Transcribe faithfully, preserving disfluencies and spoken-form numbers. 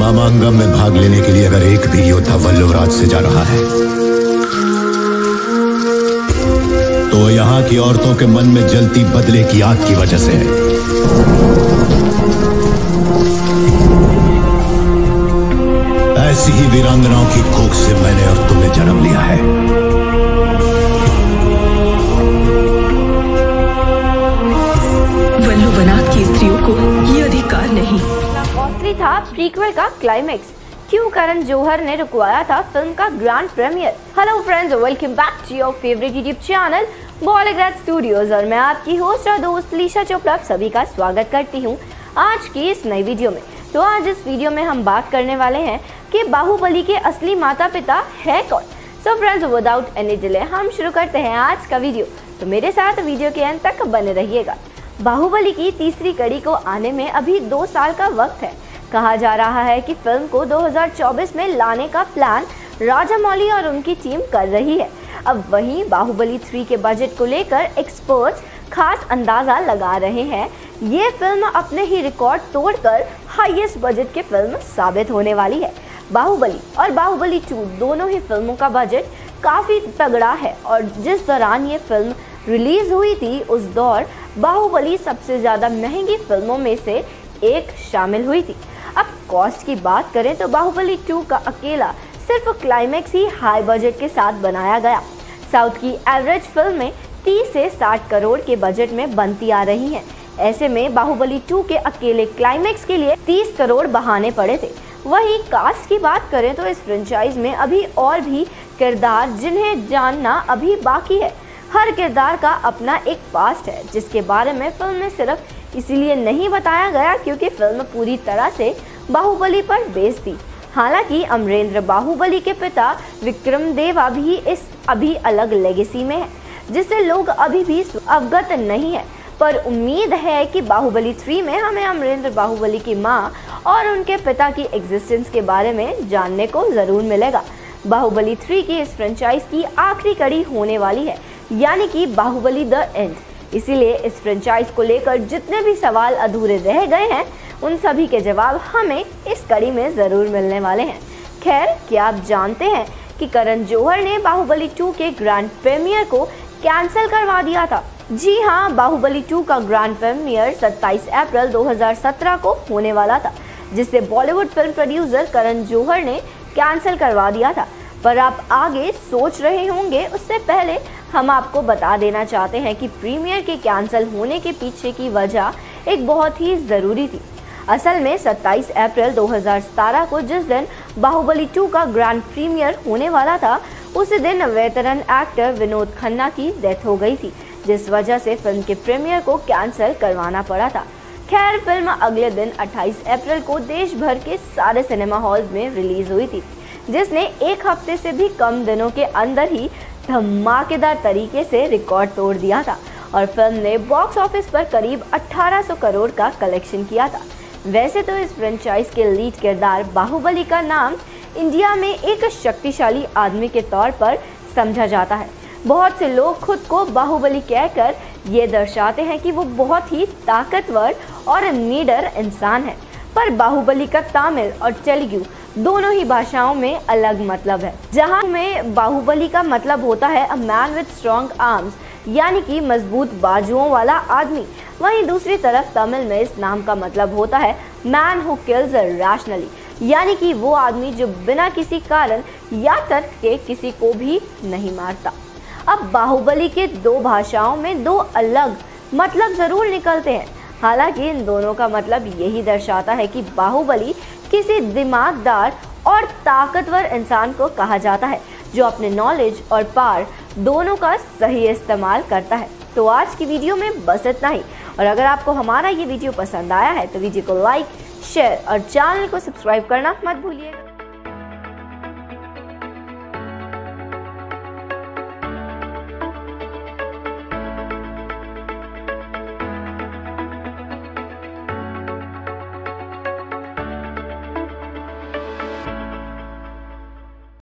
मामांगम में भाग लेने के लिए अगर एक भी योद्धा वल्लवराज से जा रहा है तो यहाँ की औरतों के मन में जलती बदले की आग की वजह से है। ऐसी ही वीरांगनाओं की कोख से मैंने और तुमने जन्म लिया है। वल्लुवनाथ की स्त्रियों को ये अधिकार नहीं। कॉस्टली था प्रीक्वल का क्लाइमेक्स, क्यों करण जौहर ने रुकवाया था फिल्म का grand premiere. Hello friends, welcome back to your favourite YouTube channel Bollygrad studios और मैं आपकी होस्ट और दोस्त लीशा चोपड़ा सभी का स्वागत करती हूँ आज की इस नई वीडियो में। तो आज इस वीडियो में हम बात करने वाले हैं कि बाहुबली के असली माता पिता है कौन। So friends, without any delay हम शुरू करते हैं आज का वीडियो। तो मेरे साथ वीडियो के अंत तक बने रहिएगा। बाहुबली की तीसरी कड़ी को आने में अभी दो साल का वक्त है। कहा जा रहा है कि फिल्म को दो हज़ार चौबीस में लाने का प्लान राजामौली और उनकी टीम कर रही है। अब वहीं बाहुबली थ्री के बजट को लेकर एक्सपर्ट्स खास अंदाजा लगा रहे हैं। ये फिल्म अपने ही रिकॉर्ड तोड़कर हाईएस्ट बजट की फिल्म साबित होने वाली है। बाहुबली और बाहुबली टू दोनों ही फिल्मों का बजट काफ़ी तगड़ा है और जिस दौरान ये फिल्म रिलीज हुई थी उस दौर बाहुबली सबसे ज़्यादा महंगी फिल्मों में से एक शामिल हुई थी। अब कॉस्ट की बात करें तो बाहुबली टू का अकेला सिर्फ क्लाइमेक्स ही हाई बजट के साथ बनाया गया। साउथ की एवरेज फिल्में तीस से साठ करोड़ के बजट में बनती आ रही हैं। ऐसे में बाहुबली टू के अकेले क्लाइमेक्स के लिए तीस करोड़ बहाने पड़े थे। वहीं कास्ट की बात करें तो इस फ्रेंचाइज में अभी और भी किरदार जिन्हें जानना अभी बाकी है। हर किरदार का अपना एक पास्ट है जिसके बारे में फिल्म में सिर्फ इसीलिए नहीं बताया गया क्योंकि फिल्म पूरी तरह से बाहुबली पर बेस्ड थी। हालांकि अमरेंद्र बाहुबली के पिता विक्रम देवा भी इस अभी अलग लेगेसी में है जिससे लोग अभी भी अवगत नहीं है, पर उम्मीद है कि बाहुबली थ्री में हमें अमरेंद्र बाहुबली की मां और उनके पिता की एग्जिस्टेंस के बारे में जानने को ज़रूर मिलेगा। बाहुबली थ्री की इस फ्रेंचाइज की आखिरी कड़ी होने वाली है, यानी कि बाहुबली द एंड। इसीलिए इस फ्रेंचाइज को लेकर जितने भी सवाल अधूरे रह गए हैं उन सभी के जवाब हमें इस कड़ी में ज़रूर मिलने वाले हैं। खैर, क्या आप जानते हैं कि करण जौहर ने बाहुबली टू के ग्रैंड प्रीमियर को कैंसिल करवा दिया था। जी हाँ, बाहुबली टू का ग्रैंड प्रीमियर सत्ताईस अप्रैल दो हज़ार सत्रह को होने वाला था, जिसे Bollywood film producer Karan Johar ने कैंसिल करवा दिया था। पर आप आगे सोच रहे होंगे, उससे पहले हम आपको बता देना चाहते हैं कि प्रीमियर के कैंसिल होने के पीछे की वजह एक बहुत ही ज़रूरी थी। असल में सत्ताईस अप्रैल दो हज़ार सत्रह को जिस दिन बाहुबली टू का ग्रैंड प्रीमियर होने वाला था उसी दिन वेटरन एक्टर विनोद खन्ना की डेथ हो गई थी, जिस वजह से फिल्म के प्रीमियर को कैंसिल करवाना पड़ा था। खैर, फिल्म अगले दिन अट्ठाईस अप्रैल को देश भर के सारे सिनेमा हॉल्स में रिलीज हुई थी, जिसने एक हफ्ते से भी कम दिनों के अंदर ही धमाकेदार तरीके से रिकॉर्ड तोड़ दिया था और फिल्म ने बॉक्स ऑफिस पर करीब अठारह सौ करोड़ का कलेक्शन किया था। वैसे तो इस फ्रेंचाइज के लीड किरदार बाहुबली का नाम इंडिया में एक शक्तिशाली आदमी के तौर पर समझा जाता है। बहुत से लोग खुद को बाहुबली कहकर ये दर्शाते हैं कि वो बहुत ही ताकतवर और निडर इंसान है, पर बाहुबली का तमिल और तेलुगु दोनों ही भाषाओं में अलग मतलब है। जहां में बाहुबली का मतलब होता है a man with strong arms, यानी कि मजबूत बाजुओं वाला आदमी, वहीं दूसरी तरफ तमिल में इस नाम का मतलब होता है मैन हु किल्स रैशनली, यानी कि वो आदमी जो बिना किसी कारण या तर्क के किसी को भी नहीं मारता। अब बाहुबली के दो भाषाओं में दो अलग मतलब ज़रूर निकलते हैं, हालांकि इन दोनों का मतलब यही दर्शाता है कि बाहुबली किसी दिमागदार और ताकतवर इंसान को कहा जाता है जो अपने नॉलेज और पावर दोनों का सही इस्तेमाल करता है। तो आज की वीडियो में बस इतना ही, और अगर आपको हमारा ये वीडियो पसंद आया है तो वीडियो को लाइक, शेयर और चैनल को सब्सक्राइब करना मत भूलिएगा।